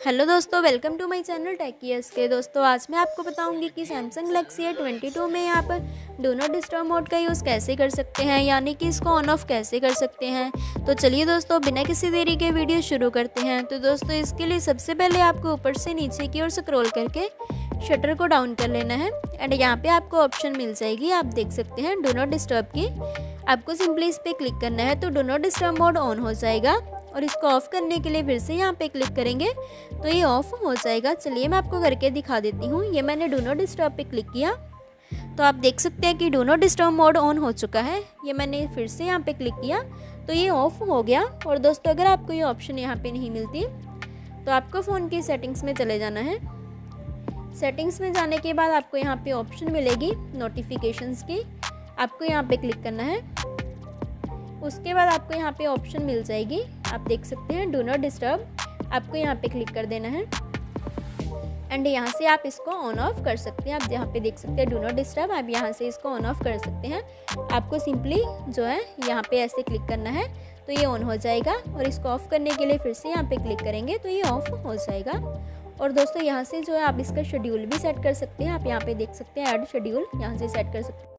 Hello दोस्तों, welcome to my channel टेकियस के। दोस्तों आज मैं आपको बताऊंगी कि सैमसंग गैलेक्सी A22 में यहाँ पर डू नॉट डिस्टर्ब मोड का यूज़ कैसे कर सकते हैं, यानी कि इसको ऑन ऑफ कैसे कर सकते हैं। तो चलिए दोस्तों, बिना किसी देरी के वीडियो शुरू करते हैं। तो दोस्तों इसके लिए सबसे पहले आपको ऊपर से नीचे की ओर स्क्रॉल करके शटर को डाउन कर लेना है एंड यहाँ पे आपको ऑप्शन मिल जाएगी, आप देख सकते हैं डू नॉट डिस्टर्ब की। आपको सिंपली इस पर क्लिक करना है तो do not disturb mode on हो जाएगा और इसको ऑफ़ करने के लिए फिर से यहाँ पे क्लिक करेंगे तो ये ऑफ़ हो जाएगा। चलिए मैं आपको करके दिखा देती हूँ। ये मैंने डू नॉट डिस्टर्ब पे क्लिक किया तो आप देख सकते हैं कि do not disturb mode on हो चुका है। ये मैंने फिर से यहाँ पे क्लिक किया तो ये ऑफ़ हो गया। और दोस्तों अगर आपको ये ऑप्शन यहाँ पे नहीं मिलती तो आपको फ़ोन की सेटिंग्स में चले जाना है। सेटिंग्स में जाने के बाद आपको यहाँ पे ऑप्शन मिलेगी नोटिफिकेशंस की, आपको यहाँ पे क्लिक करना है। उसके बाद आपको यहाँ पे ऑप्शन मिल जाएगी, आप देख सकते हैं डू नॉट डिस्टर्ब, आपको यहाँ पे क्लिक कर देना है एंड यहाँ से आप इसको ऑन ऑफ कर सकते हैं। आप यहाँ पे देख सकते हैं डू नॉट डिस्टर्ब, आप यहाँ से इसको ऑन ऑफ कर सकते हैं। आपको सिंपली जो है यहाँ पे ऐसे क्लिक करना है तो ये ऑन हो जाएगा और इसको ऑफ़ करने के लिए फिर से यहाँ पे क्लिक करेंगे तो ये ऑफ़ हो जाएगा। और दोस्तों यहाँ से जो है आप इसका शेड्यूल भी सेट कर सकते हैं। आप यहाँ पे देख सकते हैं ऐड शेड्यूल, यहाँ से सेट कर सकते हैं।